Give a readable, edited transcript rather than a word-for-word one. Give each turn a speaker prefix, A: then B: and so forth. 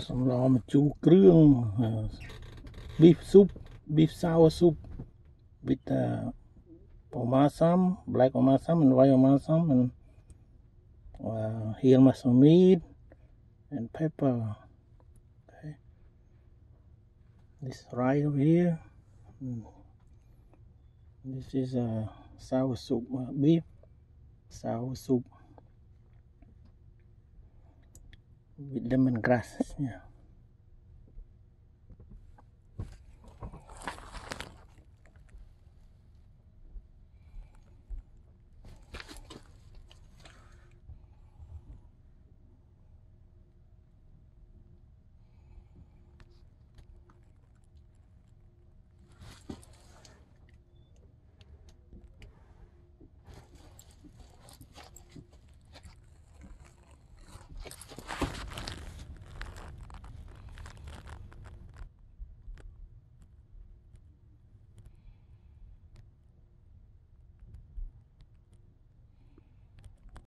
A: Some lamb chu krương, beef soup, beef sour soup with omasam, black omasam and white omasam, and heel muscle meat and pepper. Okay. This rice over here. This is sour soup, beef sour soup with lemongrass. Yeah.